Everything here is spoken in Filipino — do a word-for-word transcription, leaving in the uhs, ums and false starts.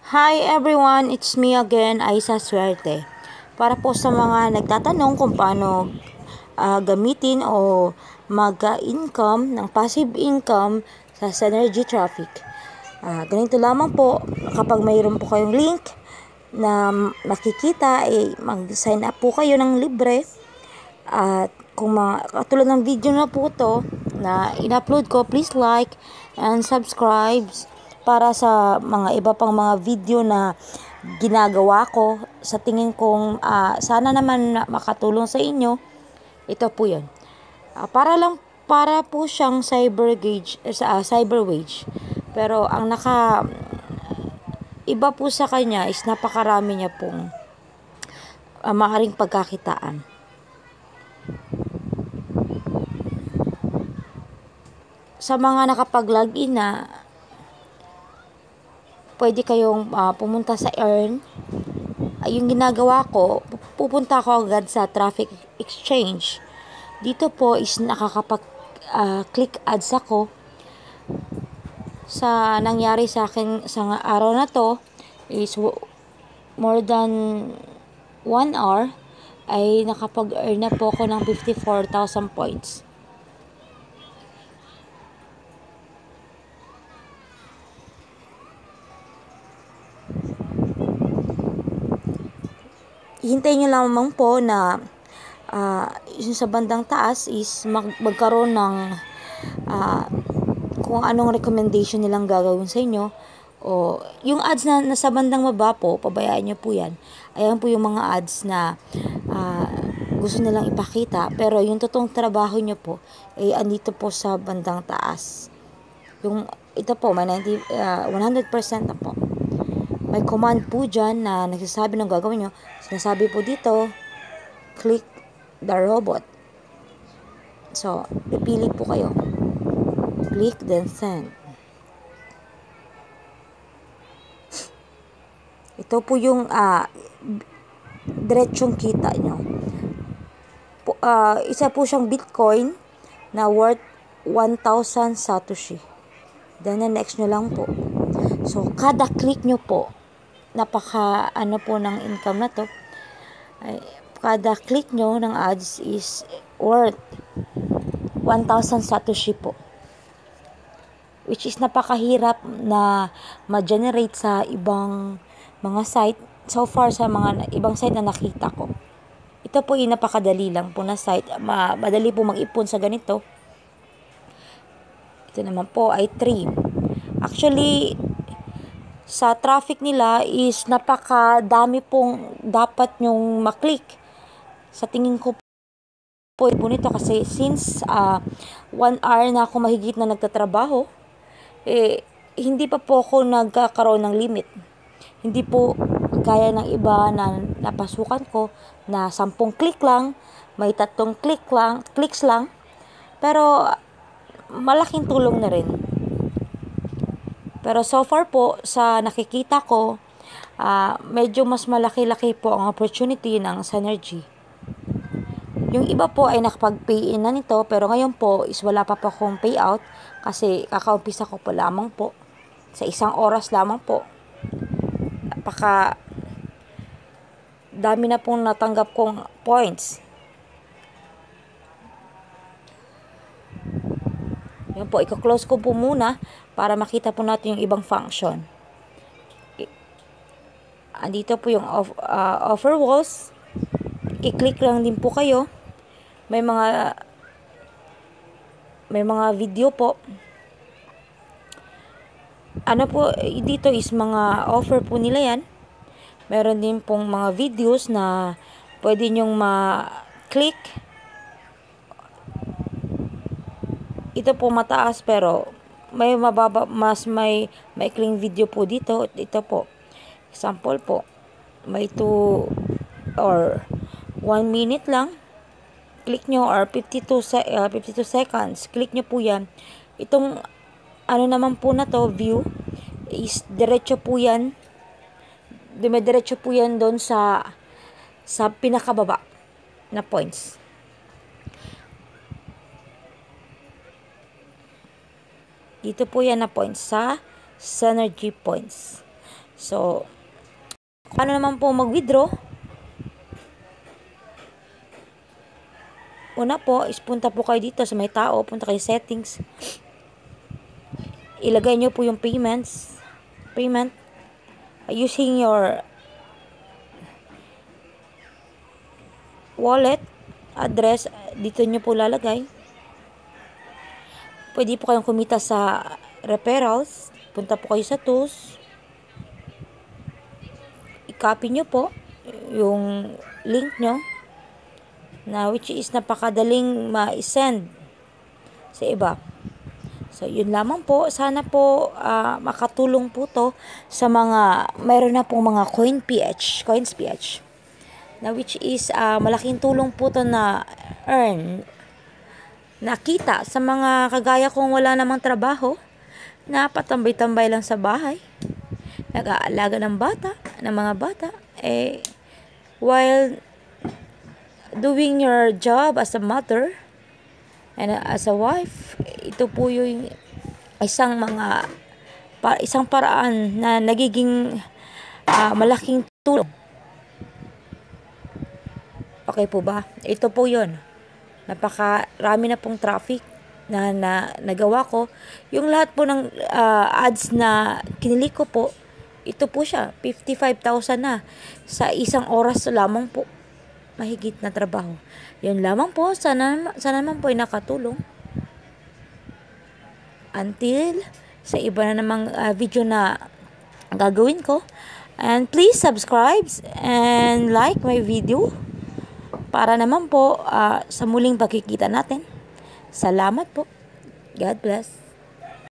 Hi everyone, it's me again, Aisa Suerte. Para po sa mga nagtatanong kung paano ah, gamitin o mag-income ng passive income sa Synergy Traffic. Ah, ganito lamang po, kapag mayroon po kayong link na makikita, eh, mag-sign up po kayo ng libre. At kung mga, katulad ng video na po to na in-upload ko, please like and subscribe para sa mga iba pang mga video na ginagawa ko. Sa tingin kong uh, sana naman makatulong sa inyo. Ito po yun. Uh, para lang, para po siyang cyber gauge, uh, cyber wage. Pero ang naka, iba po sa kanya is napakarami niya pong uh, maaaring pagkakitaan. Sa mga nakapag-login na, pwede kayong uh, pumunta sa Earn. Uh, yung ginagawa ko, pupunta ako agad sa Traffic Exchange. Dito po is nakakapag-click uh, ads ako. Sa nangyari sa akin sa araw na to is more than one hour ay nakapag-earn na po ako ng fifty-four thousand points. Hintayin nyo lamang po na uh, yung sa bandang taas is mag magkaroon ng uh, kung anong recommendation nilang gagawin sa inyo, o yung ads na nasa bandang baba po, pabayaan nyo po yan. Ayan po yung mga ads na uh, gusto nilang ipakita, pero yung totoong trabaho nyo po ay eh, andito po sa bandang taas. Yung ito po may ninety, uh, one hundred percent na po. May command po dyan na nagsasabi ng gagawin nyo. Sinasabi po dito, click the robot. So, pipili po kayo. Click then send. Ito po yung uh, diretsong kita nyo. Po, uh, isa po siyang Bitcoin na worth one thousand Satoshi. Then, the next nyo lang po. So, kada click nyo po, napaka ano po ng income na to, ay, kada click nyo ng ads is worth one thousand Satoshi po, which is napakahirap na ma-generate sa ibang mga site. So far sa mga ibang site na nakita ko, ito po yung napakadali lang po na site. Ma madali po mag-ipon sa ganito. Ito naman po ay three. Actually, sa traffic nila is napakadami pong dapat nyong maklik. Sa tingin ko po po nito kasi since uh, one hour na ako mahigit na nagtatrabaho, eh, hindi pa po ako nagkakaroon ng limit. Hindi po gaya ng iba na napasukan ko na sampung click lang, may tatlong click lang, clicks lang, pero malaking tulong na rin. Pero so far po, sa nakikita ko, uh, medyo mas malaki-laki po ang opportunity ng Synergy. Yung iba po ay nakapag-pay in na nito, pero ngayon po is wala pa po akong payout kasi kakaumpisa ko po lamang po. Sa isang oras lamang po. Napaka dami na pong natanggap kong points. Yan po, i-close ko po muna para makita po natin yung ibang function. Andito po yung off, uh, offer walls. I-click lang din po kayo. May mga may mga video po. Ano po dito is mga offer po nila yan. Meron din pong mga videos na pwede nyong ma-click. Ito po mataas pero may mababa, mas may maikling video po dito. Ito po, example po, may two or one minute lang. Click nyo, or fifty-two, uh, fifty-two seconds. Click nyo po yan. Itong ano naman po na to, view, is diretso po yan. Dumidiretso po yan doon sa sa pinakababa na points. Dito po yan na points sa Synergy points. So, paano naman po mag-withdraw? Una po, is punta po kayo dito sa may tao, punta kayo settings. Ilagay nyo po yung payments, payment, using your wallet address, dito nyo po lalagay. Pwede po kayong kumita sa referrals. Punta po kayo sa tools. I-copy nyo po yung link nyo, na which is napakadaling ma-send sa iba. So, yun lamang po. Sana po uh, makatulong po to sa mga, mayroon na pong mga CoinPH, CoinsPH, na which is uh, malaking tulong po to na earn, nakita sa mga kagaya kong wala namang trabaho, na patambay-tambay lang sa bahay, nag-aalaga ng bata, ng mga bata, eh, while doing your job as a mother and as a wife, ito po yung isang mga pa, isang paraan na nagiging uh, malaking tulong. Okay po ba? Ito po yun. Napakarami na pong traffic na, na nagawa ko. Yung lahat po ng uh, ads na kinili ko po, ito po siya, fifty-five thousand na sa isang oras lamang po. Mahigit na trabaho. Yun lamang po. Sana, sana naman po ay nakatulong. Until sa iba na namang uh, video na gagawin ko. And please subscribe and like my video para naman po uh, sa muling pagkikita natin. Salamat po. God bless.